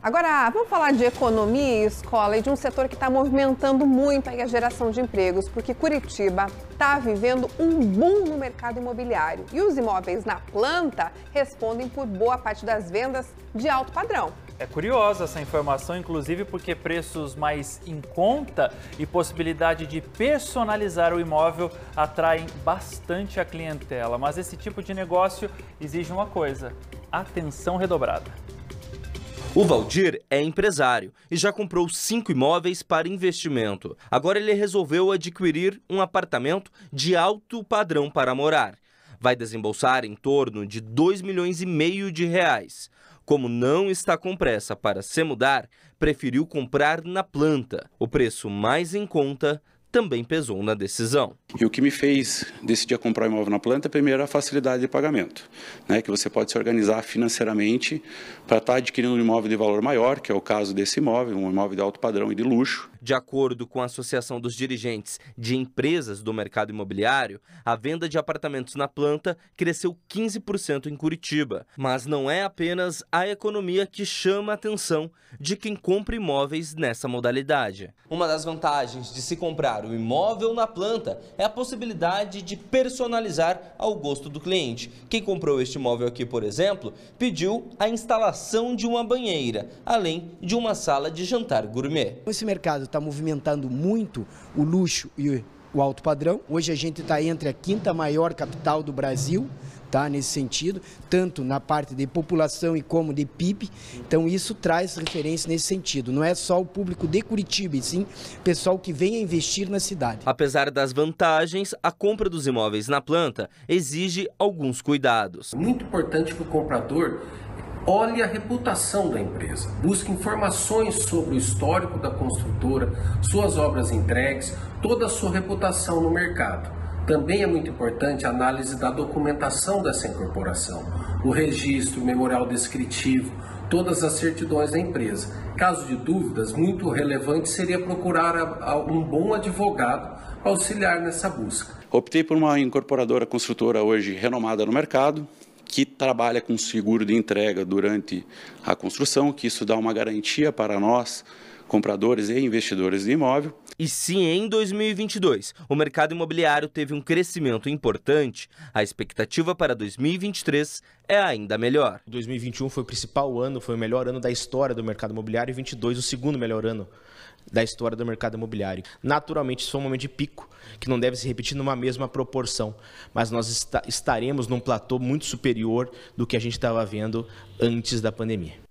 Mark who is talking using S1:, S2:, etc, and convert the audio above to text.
S1: Agora, vamos falar de economia e escola e de um setor que está movimentando muito aí a geração de empregos, porque Curitiba está vivendo um boom no mercado imobiliário. E os imóveis na planta respondem por boa parte das vendas de alto padrão.
S2: É curiosa essa informação, inclusive porque preços mais em conta e possibilidade de personalizar o imóvel atraem bastante a clientela. Mas esse tipo de negócio exige uma coisa: atenção redobrada.
S3: O Valdir é empresário e já comprou 5 imóveis para investimento. Agora ele resolveu adquirir um apartamento de alto padrão para morar. Vai desembolsar em torno de 2,5 milhões de reais. Como não está com pressa para se mudar, preferiu comprar na planta. O preço mais em conta também pesou na decisão.
S4: E o que me fez decidir comprar um imóvel na planta, primeiro, a facilidade de pagamento, né? Que você pode se organizar financeiramente para estar adquirindo um imóvel de valor maior, que é o caso desse imóvel, um imóvel de alto padrão e de luxo.
S3: De acordo com a Associação dos Dirigentes de Empresas do Mercado Imobiliário, a venda de apartamentos na planta cresceu 15% em Curitiba. Mas não é apenas a economia que chama a atenção de quem compra imóveis nessa modalidade. Uma das vantagens de se comprar o imóvel na planta é a possibilidade de personalizar ao gosto do cliente. Quem comprou este imóvel aqui, por exemplo, pediu a instalação de uma banheira, além de uma sala de jantar gourmet.
S5: Esse mercado está movimentando muito o luxo e o alto padrão. Hoje a gente está entre a 5ª maior capital do Brasil, tá, nesse sentido, tanto na parte de população e como de PIB. Então isso traz referência nesse sentido. Não é só o público de Curitiba, e sim pessoal que vem a investir na cidade.
S3: Apesar das vantagens, a compra dos imóveis na planta exige alguns cuidados.
S6: É muito importante que o comprador olhe a reputação da empresa, busque informações sobre o histórico da construtora, suas obras entregues, toda a sua reputação no mercado. Também é muito importante a análise da documentação dessa incorporação, o registro, o memorial descritivo, todas as certidões da empresa. Caso de dúvidas, muito relevante seria procurar um bom advogado para auxiliar nessa busca.
S4: Optei por uma incorporadora construtora hoje renomada no mercado, que trabalha com seguro de entrega durante a construção, que isso dá uma garantia para nós, compradores e investidores de imóvel.
S3: E se em 2022 o mercado imobiliário teve um crescimento importante, a expectativa para 2023 é ainda melhor.
S7: 2021 foi o principal ano, foi o melhor ano da história do mercado imobiliário, e 2022 o segundo melhor ano da história do mercado imobiliário. Naturalmente, isso foi um momento de pico, que não deve se repetir numa mesma proporção, mas nós estaremos num platô muito superior do que a gente estava vendo antes da pandemia.